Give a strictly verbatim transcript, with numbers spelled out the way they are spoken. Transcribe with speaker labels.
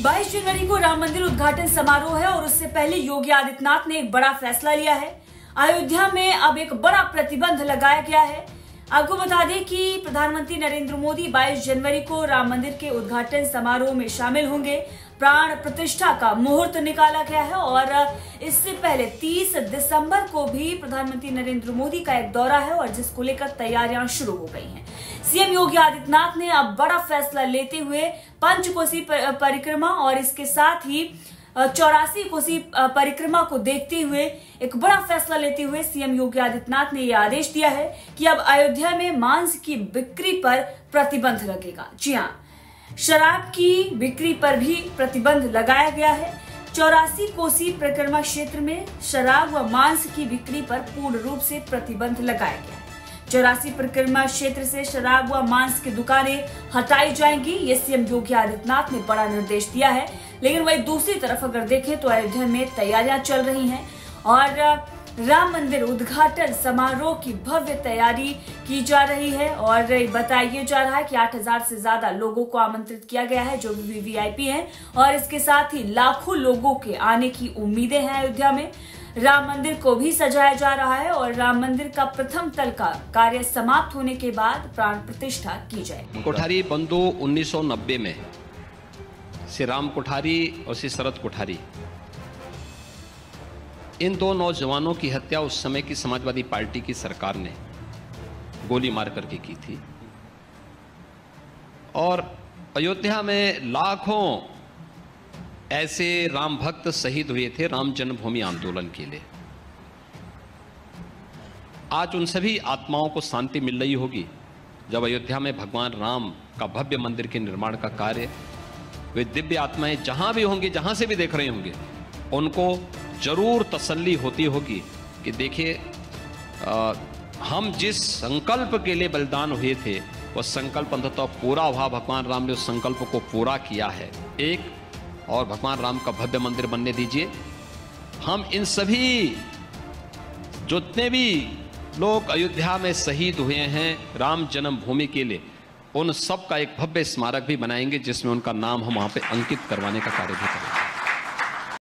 Speaker 1: बाईस जनवरी को राम मंदिर उद्घाटन समारोह है और उससे पहले योगी आदित्यनाथ ने एक बड़ा फैसला लिया है। अयोध्या में अब एक बड़ा प्रतिबंध लगाया गया है। आपको बता दें कि प्रधानमंत्री नरेंद्र मोदी बाईस जनवरी को राम मंदिर के उद्घाटन समारोह में शामिल होंगे। प्राण प्रतिष्ठा का मुहूर्त निकाला गया है और इससे पहले तीस दिसंबर को भी प्रधानमंत्री नरेंद्र मोदी का एक दौरा है और जिसको लेकर तैयारियां शुरू हो गई हैं। सीएम योगी आदित्यनाथ ने अब बड़ा फैसला लेते हुए पंचकोसी परिक्रमा और इसके साथ ही चौरासी कोसी परिक्रमा को देखते हुए एक बड़ा फैसला लेते हुए सीएम योगी आदित्यनाथ ने यह आदेश दिया है कि अब अयोध्या में मांस की बिक्री पर प्रतिबंध लगेगा। जी हाँ, शराब की बिक्री पर भी प्रतिबंध लगाया गया है। चौरासी कोसी परिक्रमा क्षेत्र में शराब व मांस की बिक्री पर पूर्ण रूप से प्रतिबंध लगाया गया है। चौरासी परिक्रमा क्षेत्र से शराब व मांस की दुकानें हटाई जाएंगी। ये सीएम योगी आदित्यनाथ ने बड़ा निर्देश दिया है। लेकिन वहीं दूसरी तरफ अगर देखें तो अयोध्या में तैयारियां चल रही हैं और राम मंदिर उद्घाटन समारोह की भव्य तैयारी की जा रही है और बताया जा रहा है कि आठ हजार से ज्यादा लोगों को आमंत्रित किया गया है जो भी वीवीआईपी हैं और इसके साथ ही लाखों लोगों के आने की उम्मीदें हैं। अयोध्या में राम मंदिर को भी सजाया जा रहा है और राम मंदिर का प्रथम तल का कार्य समाप्त होने के बाद प्राण प्रतिष्ठा की जाएगी।
Speaker 2: कोठारी बंधु उन्नीस सौ नब्बे में श्री राम कोठारी और श्री शरद कोठारी, इन दो नौजवानों की हत्या उस समय की समाजवादी पार्टी की सरकार ने गोली मार करके की थी और अयोध्या में लाखों ऐसे राम भक्त शहीद हुए थे राम जन्मभूमि आंदोलन के लिए। आज उन सभी आत्माओं को शांति मिल रही होगी जब अयोध्या में भगवान राम का भव्य मंदिर के निर्माण का कार्य, वे दिव्य आत्माएं जहां भी होंगे, जहां से भी देख रहे होंगे, उनको जरूर तसल्ली होती होगी कि देखिए हम जिस संकल्प के लिए बलिदान हुए थे वह संकल्प अंततः पूरा हुआ। भगवान राम ने उस संकल्प को पूरा किया है एक, और भगवान राम का भव्य मंदिर बनने दीजिए। हम इन सभी जितने भी लोग अयोध्या में शहीद हुए हैं राम जन्मभूमि के लिए, उन सब का एक भव्य स्मारक भी बनाएंगे जिसमें उनका नाम हम वहां पे अंकित करवाने का कार्य भी करेंगे।